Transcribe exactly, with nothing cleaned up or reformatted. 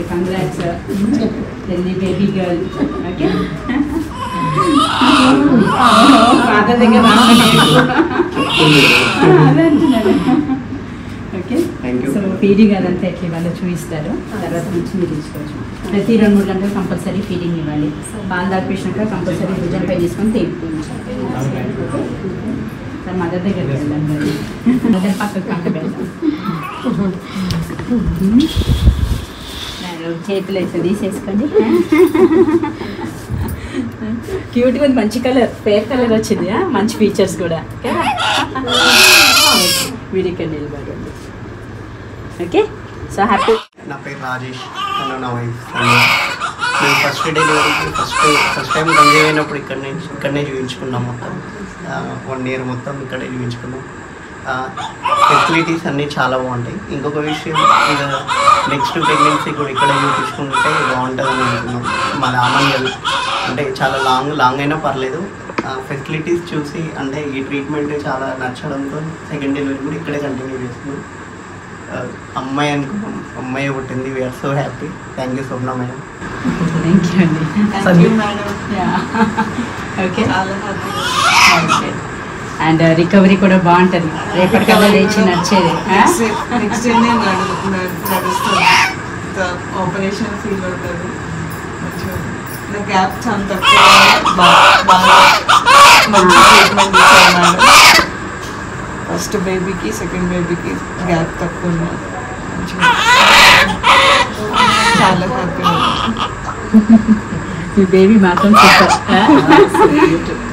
Congrats healthy baby girl. Okay father దగ్గర అదే అంటున్నాను. ఓకే సో ఫీడింగ్ అదంతా ఎట్లా ఇవ్వాలో చూపిస్తారు, తర్వాత నుంచి మీరు తీసుకోవచ్చు. ప్రతి రెండు మూడు గంటలు కంపల్సరీ ఫీడింగ్ ఇవ్వాలి. పాలు దాపినాక కంపల్సరీ భుజంపై తీసుకొని తీసుకోవచ్చు. మదర్ దగ్గరికి వెళ్ళాం మరి మదర్ పక్కకు కంట పెడతాం. చేతులు అయితే తీసేసుకోండి. క్యూట్గా ఉంది, మంచి కలర్, ఫేర్ కలర్ వచ్చింది, మంచి ఫీచర్స్ కూడా. వీడికి నిలబడండి. Okay so happy. నా పేరు రాజేష్, తను నా వైఫ్. మేము ఫస్ట్ డెలివరీకి ఫస్ట్ ఫస్ట్ టైం కన్సీవ్ అయినప్పుడు ఇక్కడ నుంచి ఇక్కడనే చూపించుకున్నాం. మొత్తం వన్ ఇయర్ మొత్తం ఇక్కడే చూపించుకున్నాం. ఫెసిలిటీస్ అన్నీ చాలా బాగుంటాయి. ఇంకొక విషయం, ఇక నెక్స్ట్ ప్రెగ్నెన్సీ కూడా ఇక్కడే చూపించుకుంటే బాగుంటుందని అనుకున్నాం. మా రామన్గల్ అంటే చాలా లాంగ్ లాంగ్ అయినా పర్లేదు. ఫెసిలిటీస్ చూసి అంటే ఈ ట్రీట్మెంట్ చాలా నచ్చడంతో సెకండ్ డెలివరీ కూడా ఇక్కడే కంటిన్యూ చేస్తున్నాం. అమ్మాయి అనుకున్నాం, అమ్మాయి పుట్టింది. We are so happy. Thank you Swapna madam. Thank you అండి. Thank you madam. ఓకే చాలా హ్యాపీ. అండ్ రికవరీ కూడా బాగుంటుంది, రేపటికల్లా లేచి నడిచేది. నెక్స్ట్ డే నేను నడుస్తాను, ఆపరేషన్ ఫీల్ అవుతుంది. నా గ్యాప్ చాలా తక్కువ, బాగా మంచి ట్రీట్మెంట్ ఇచ్చారు మేడం. ఫస్ట్ బేబీకి సెకండ్ బేబీకి గ్యాప్ తక్కువ ఉన్నా చాలా హ్యాపీ. ఈ బేబీ మాత్రం సూపర్.